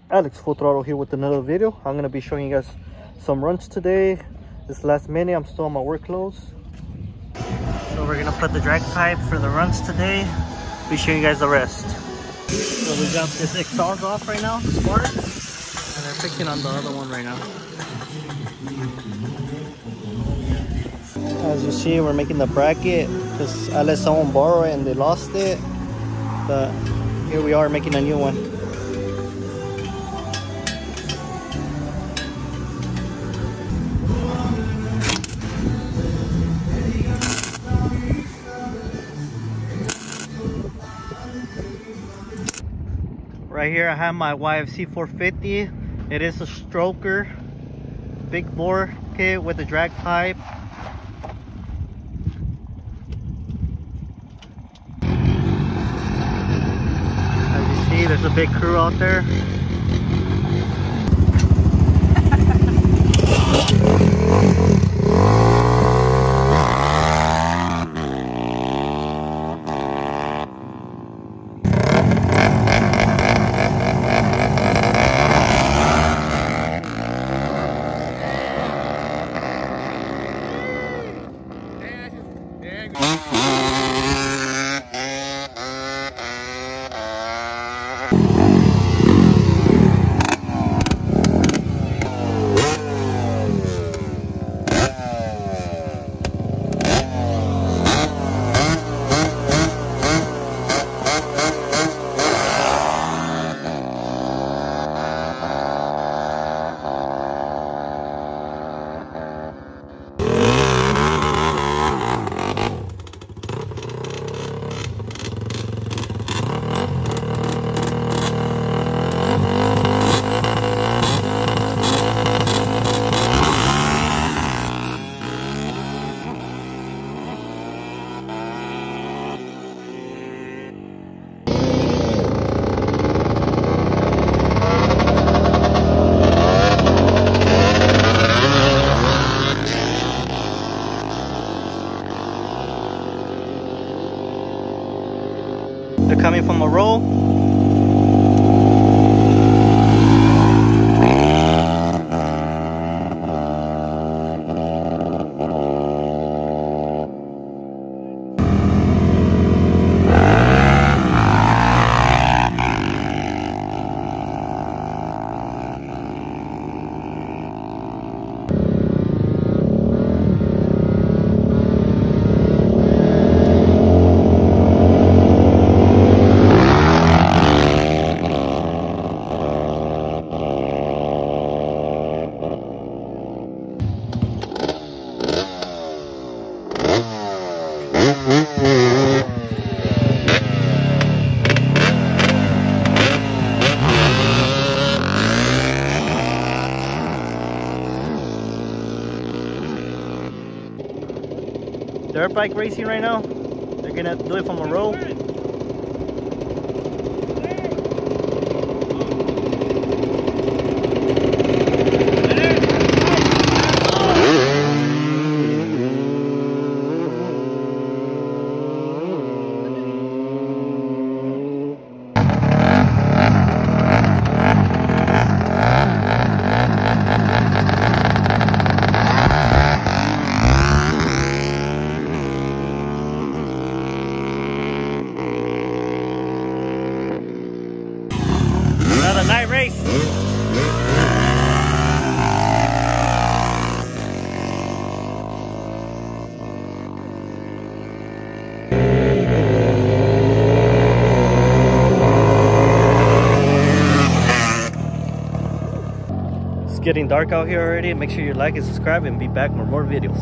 Alex Full Throttle here with another video. I'm going to be showing you guys some runs today. This last minute, I'm still on my work clothes. So we're going to put the drag pipe for the runs today. Be showing you guys the rest. So we got this exhaust off right now, spark, and they're fixing on the other one right now. As you see, we're making the bracket because I let someone borrow it and they lost it. But here we are making a new one. Right here I have my YFC 450. It is a stroker, big bore kit with a drag pipe. As you see, there's a big crew out there. They're coming from a roll. Dirt bike racing right now. They're gonna do it from a row. Another night race. It's getting dark out here already. Make sure you like and subscribe and be back for more videos.